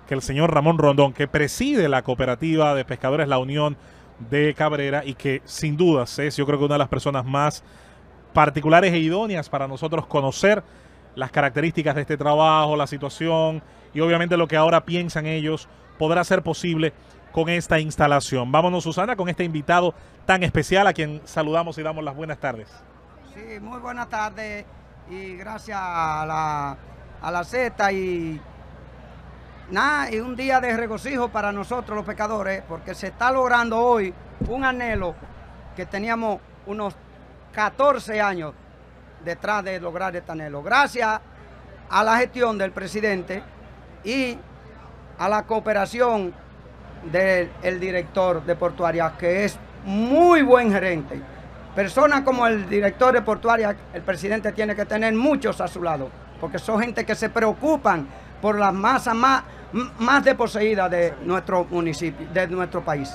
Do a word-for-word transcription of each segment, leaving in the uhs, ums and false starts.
que el señor Ramón Rondón, que preside la cooperativa de pescadores La Unión de Cabrera y que sin dudas es, yo creo que una de las personas más particulares e idóneas para nosotros conocer las características de este trabajo, la situación y obviamente lo que ahora piensan ellos podrá ser posible con esta instalación. Vámonos, Susana, con este invitado tan especial a quien saludamos y damos las buenas tardes. Sí, muy buenas tardes y gracias a la, a la Z y nada, y un día de regocijo para nosotros los pescadores porque se está logrando hoy un anhelo que teníamos unos catorce años detrás de lograr este anhelo. Gracias a la gestión del presidente y a la cooperación del el director de Portuaria, que es muy buen gerente. Personas como el director de Portuaria, el presidente tiene que tener muchos a su lado, porque son gente que se preocupan por las masas más, más desposeídas de nuestro municipio, de nuestro país.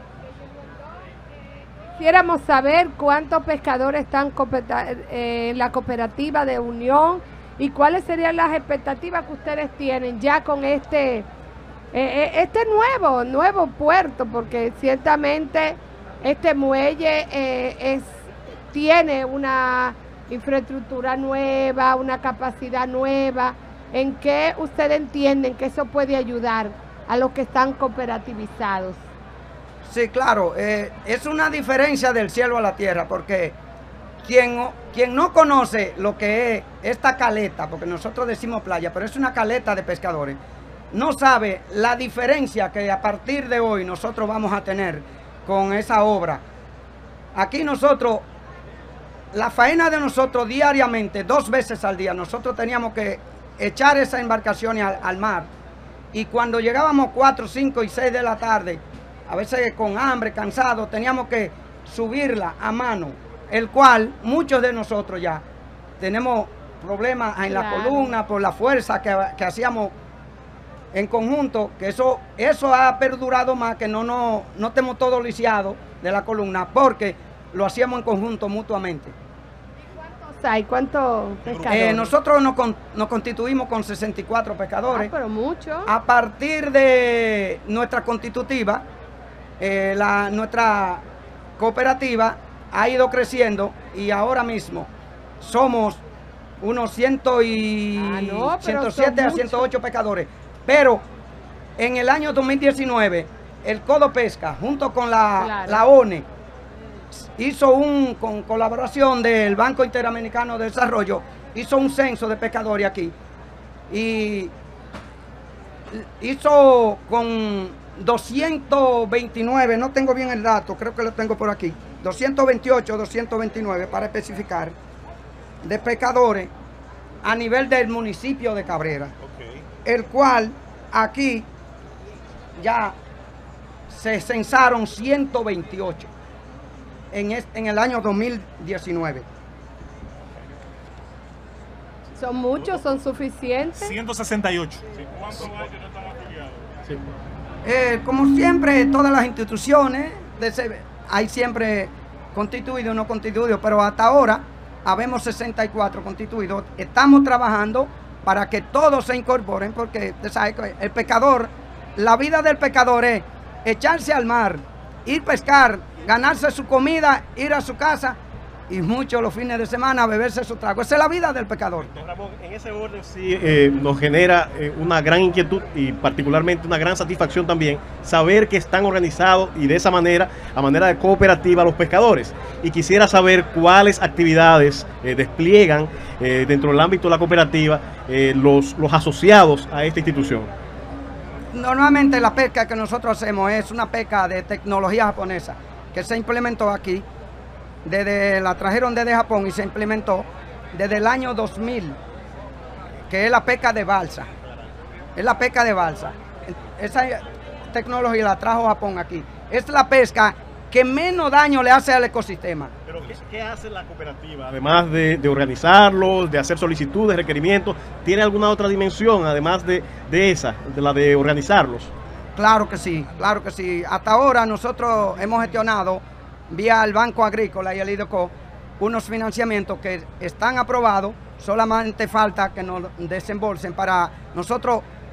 Quisiéramos saber cuántos pescadores están en la cooperativa de Unión y cuáles serían las expectativas que ustedes tienen ya con este, eh, este nuevo, nuevo puerto, porque ciertamente este muelle eh, es, tiene una infraestructura nueva, una capacidad nueva. ¿En qué ustedes entienden que eso puede ayudar a los que están cooperativizados? Sí, claro, eh, es una diferencia del cielo a la tierra, porque quien, quien no conoce lo que es esta caleta, porque nosotros decimos playa, pero es una caleta de pescadores, no sabe la diferencia que a partir de hoy nosotros vamos a tener con esa obra. Aquí nosotros, la faena de nosotros diariamente, dos veces al día, nosotros teníamos que echar esas embarcaciones al, al mar, y cuando llegábamos cuatro, cinco y seis de la tarde, a veces con hambre, cansado, teníamos que subirla a mano, el cual muchos de nosotros ya tenemos problemas en la claro. columna por la fuerza que, que hacíamos en conjunto, que eso, eso ha perdurado más, que no, no, no estemos todos lisiados de la columna, porque lo hacíamos en conjunto mutuamente. ¿Cuántos hay? ¿Cuántos pescadores? Eh, nosotros nos, con, nos constituimos con sesenta y cuatro pescadores. Ah, pero mucho. A partir de nuestra constitutiva, Eh, la, nuestra cooperativa ha ido creciendo y ahora mismo somos unos ciento y ah, no, ciento siete a ciento ocho pescadores. Pero en el año dos mil diecinueve, el Codo Pesca, junto con la, claro. la O N E, hizo un, con colaboración del Banco Interamericano de Desarrollo, hizo un censo de pescadores aquí. Y hizo con doscientos veintinueve, no tengo bien el dato, creo que lo tengo por aquí, doscientos veintiocho, doscientos veintinueve para especificar, de pescadores a nivel del municipio de Cabrera, okay. El cual aquí ya se censaron ciento veintiocho en, este, en el año dos mil diecinueve. ¿Son muchos? ¿Son suficientes? ciento sesenta y ocho. Sí. ¿Cuántos años no están afiliados? Sí. Eh, como siempre, todas las instituciones, de ese, hay siempre constituidos o no constituidos, pero hasta ahora habemos sesenta y cuatro constituidos. Estamos trabajando para que todos se incorporen, porque ¿sabes? El pescador, la vida del pescador es echarse al mar, ir a pescar, ganarse su comida, ir a su casa y muchos los fines de semana beberse su trago. Esa es la vida del pescador. Don Ramón, en ese orden sí eh, nos genera eh, una gran inquietud y particularmente una gran satisfacción también saber que están organizados y de esa manera, a manera de cooperativa, los pescadores. Y quisiera saber cuáles actividades eh, despliegan eh, dentro del ámbito de la cooperativa eh, los, los asociados a esta institución. Normalmente la pesca que nosotros hacemos es una pesca de tecnología japonesa que se implementó aquí. Desde, la trajeron desde Japón y se implementó desde el año dos mil, que es la pesca de balsa. Es la pesca de balsa. Esa tecnología la trajo Japón aquí. Es la pesca que menos daño le hace al ecosistema. Pero ¿qué, qué hace la cooperativa? Además de, de organizarlo, de hacer solicitudes, requerimientos, ¿tiene alguna otra dimensión además de, de esa, de la de organizarlos? Claro que sí, claro que sí. Hasta ahora nosotros hemos gestionado vía el Banco Agrícola y el IDECO unos financiamientos que están aprobados, solamente falta que nos desembolsen para nosotros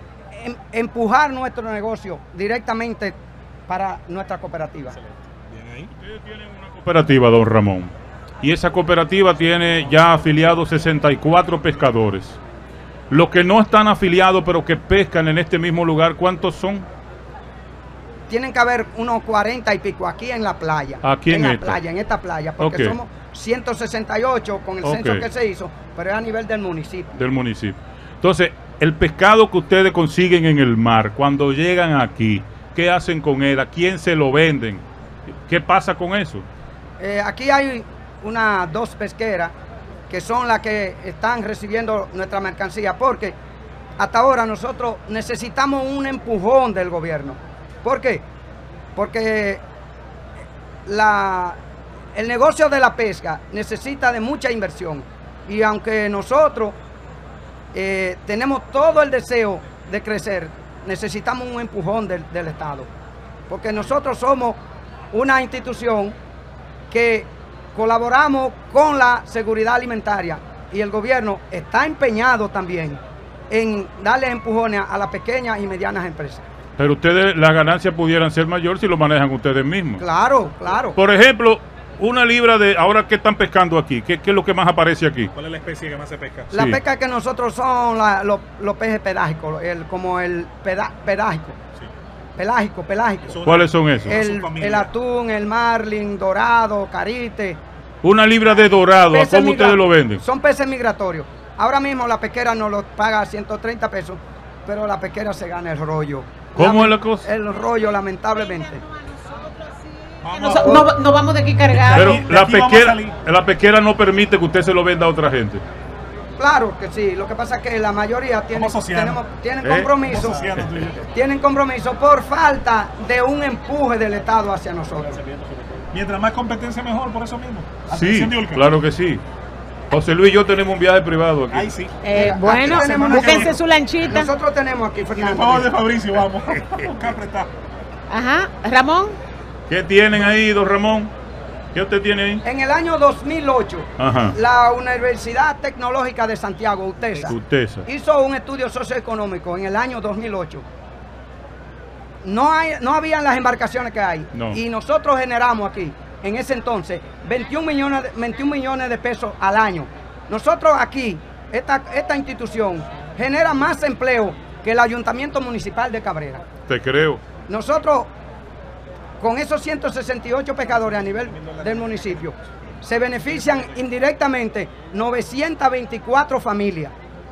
em, empujar nuestro negocio directamente para nuestra cooperativa. Bien ahí. Ustedes tienen una cooperativa, don Ramón, y esa cooperativa tiene ya afiliados sesenta y cuatro pescadores. Los que no están afiliados pero que pescan en este mismo lugar, ¿cuántos son? Tienen que haber unos cuarenta y pico aquí en la playa. Aquí en la esta. playa, en esta playa, porque Ok. somos ciento sesenta y ocho con el Ok. censo que se hizo, pero es a nivel del municipio. Del municipio. Entonces, el pescado que ustedes consiguen en el mar, cuando llegan aquí, ¿qué hacen con él? ¿A quién se lo venden? ¿Qué pasa con eso? Eh, aquí hay unas dos pesqueras que son las que están recibiendo nuestra mercancía, porque hasta ahora nosotros necesitamos un empujón del gobierno. ¿Por qué? Porque la, el negocio de la pesca necesita de mucha inversión, y aunque nosotros eh, tenemos todo el deseo de crecer, necesitamos un empujón del, del Estado, porque nosotros somos una institución que colaboramos con la seguridad alimentaria, y el gobierno está empeñado también en darle empujones a las pequeñas y medianas empresas. Pero ustedes, las ganancias pudieran ser mayor si lo manejan ustedes mismos. Claro, claro. Por ejemplo, una libra de... Ahora, ¿qué están pescando aquí? ¿Qué, qué es lo que más aparece aquí? ¿Cuál es la especie que más se pesca? La Sí. pesca que nosotros son la- los, los pejes pelágicos, el, como el peda- pelágico, Sí. pelágico, pelágico. Son- ¿Cuáles son esos? son El, familias. el atún, el marlin, dorado, carite. Una libra de dorado, ¿a Peces cómo migra- ustedes lo venden? Son peces migratorios. Ahora mismo la pesquera nos lo paga ciento treinta pesos, pero la pesquera se gana el rollo. ¿Cómo Lame- es la cosa? El rollo, lamentablemente. Vamos No, no, no vamos de aquí cargados. Pero de aquí la vamos a pesquera, salir. la pesquera no permite que usted se lo venda a otra gente. Claro que sí, lo que pasa es que la mayoría tiene, Somos socianos. tenemos- tienen ¿Eh? compromiso, Somos socianos, tú y yo. tienen compromiso por falta de un empuje del Estado hacia nosotros. Mientras más competencia, mejor, por eso mismo. Sí, Atención, Diolca. claro que sí. José Luis y yo tenemos un viaje privado aquí. Ahí sí. Eh, Aquí bueno, tenemos búsquense una- su lanchita. Nosotros tenemos aquí, Y después Fernando. de Fabricio, vamos. Busca apretar. Ajá, Ramón. ¿Qué tienen ahí, don Ramón? ¿Qué usted tiene ahí? En el año dos mil ocho, Ajá. la Universidad Tecnológica de Santiago, UTESA, Utesa. hizo un estudio socioeconómico en el año dos mil ocho. No, hay, no habían las embarcaciones que hay. No. Y nosotros generamos aquí, en ese entonces, veintiún millones, de- veintiún millones de pesos al año. Nosotros aquí, esta, esta institución, genera más empleo que el Ayuntamiento Municipal de Cabrera. Te creo. Nosotros, con esos ciento sesenta y ocho pescadores a nivel del municipio, se benefician indirectamente novecientas veinticuatro familias.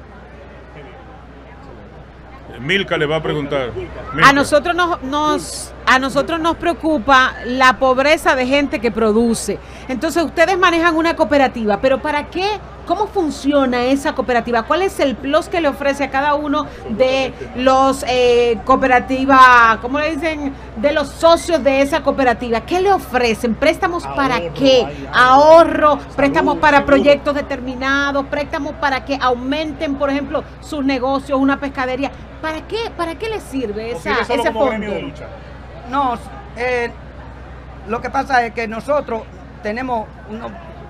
Milka le va a preguntar. Milka. A nosotros nos, nos, a nosotros nos preocupa la pobreza de gente que produce. Entonces ustedes manejan una cooperativa, pero ¿para qué? ¿Cómo funciona esa cooperativa? ¿Cuál es el plus que le ofrece a cada uno de los eh, cooperativas, ¿cómo le dicen? De los socios de esa cooperativa. ¿Qué le ofrecen? ¿Préstamos para qué? Ahorro, préstamos para proyectos determinados, préstamos para que aumenten, por ejemplo, sus negocios, una pescadería. ¿Para qué? ¿Para qué les sirve ¿O esa, sirve solo ese como fondo? gremio de lucha? No, eh, lo que pasa es que nosotros tenemos unos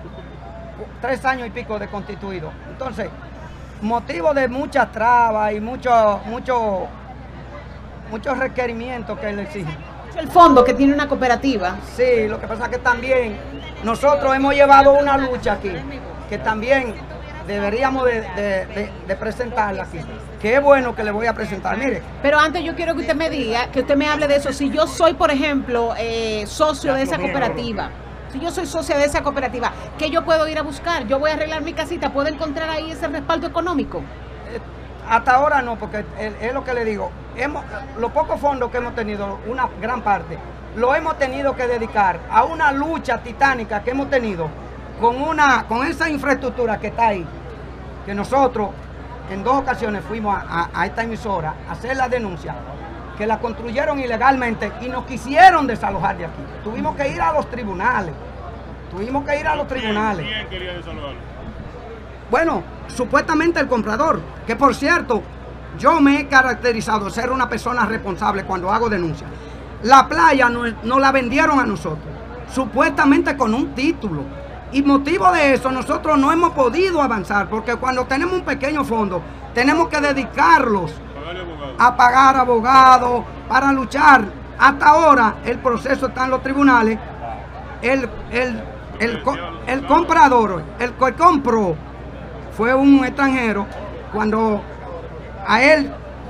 tres años y pico de constituido. Entonces, motivo de muchas trabas y muchos mucho, muchos requerimientos que le exigen. El fondo que tiene una cooperativa. Sí, lo que pasa es que también nosotros hemos llevado una lucha aquí, que también deberíamos de, de- de- de presentarla aquí. Qué bueno que le voy a presentar. Mire, Pero antes yo quiero que usted me diga, que usted me hable de eso. Si yo soy, por ejemplo, eh, socio de esa cooperativa, si yo soy socia de esa cooperativa, ¿qué yo puedo ir a buscar? Yo voy a arreglar mi casita, ¿puedo encontrar ahí ese respaldo económico? eh, hasta ahora no, porque es, es lo que le digo. Hemos, los pocos fondos que hemos tenido, una gran parte, lo hemos tenido que dedicar a una lucha titánica que hemos tenido con, una, con esa infraestructura que está ahí, que nosotros en dos ocasiones fuimos a, a- a esta emisora a hacer la denuncia, que la construyeron ilegalmente y nos quisieron desalojar de aquí. Tuvimos que ir a los tribunales, tuvimos que ir a los tribunales. ¿Quién quería desalojarlo? Bueno, supuestamente el comprador, que por cierto, yo me he caracterizado de ser una persona responsable cuando hago denuncias. La playa nos no la vendieron a nosotros, supuestamente con un título. Y motivo de eso, nosotros no hemos podido avanzar, porque cuando tenemos un pequeño fondo, tenemos que dedicarlos a pagar abogados, para luchar. Hasta ahora el proceso está en los tribunales. El, el, el, co- el comprador, el que compró, fue un extranjero. Cuando a él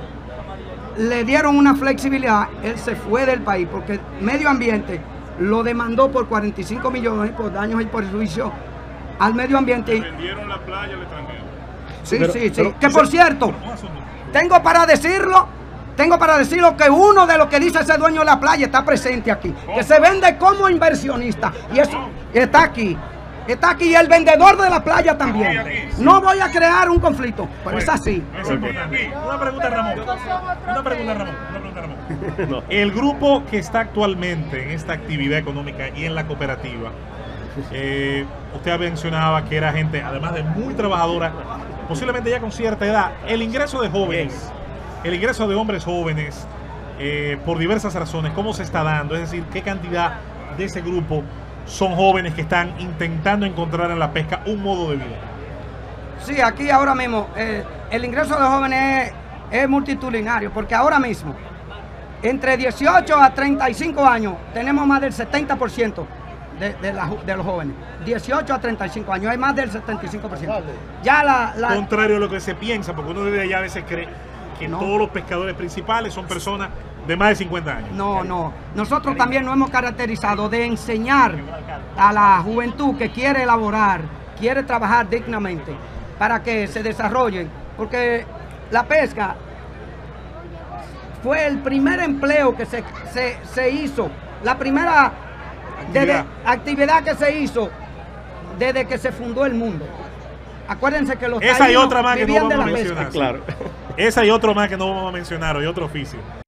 le dieron una flexibilidad, él se fue del país porque el medio ambiente lo demandó por cuarenta y cinco millones por daños y perjuicios al medio ambiente. Vendieron la playa al extranjero. Sí, Pero- sí, sí. pero- que por cierto, tengo para decirlo, tengo para decirlo que uno de los que dice ese dueño de la playa está presente aquí, que se vende como inversionista y eso está aquí. Está aquí el vendedor de la playa también. No voy a crear un conflicto, pero es así. Es importante. Una pregunta, Ramón. Una pregunta, Ramón. Una pregunta, Ramón. No. El grupo que está actualmente en esta actividad económica y en la cooperativa, eh, usted mencionaba que era gente, además de muy trabajadora, posiblemente ya con cierta edad. El ingreso de jóvenes, el ingreso de hombres jóvenes, eh, por diversas razones, ¿cómo se está dando? Es decir, ¿qué cantidad de ese grupo son jóvenes que están intentando encontrar en la pesca un modo de vida? Sí, aquí ahora mismo eh, el ingreso de jóvenes es, es multitudinario, porque ahora mismo, entre dieciocho a treinta y cinco años, tenemos más del setenta por ciento de, de, la ju- de los jóvenes. dieciocho a treinta y cinco años, hay más del setenta y cinco por ciento. Ya la... la Contrario a lo que se piensa, porque uno desde allá a veces cree que No. todos los pescadores principales son personas de más de cincuenta años. No, no. Nosotros también nos hemos caracterizado de enseñar a la juventud que quiere elaborar, quiere trabajar dignamente para que se desarrollen. Porque la pesca fue el primer empleo que se, se, se hizo, la primera desde- Actividad. actividad que se hizo desde que se fundó el mundo. Acuérdense que los Esa y taínos otra más que no vivían de vamos a la pesca. mencionar. Claro. Esa y otro más que no vamos a mencionar, hoy otro oficio.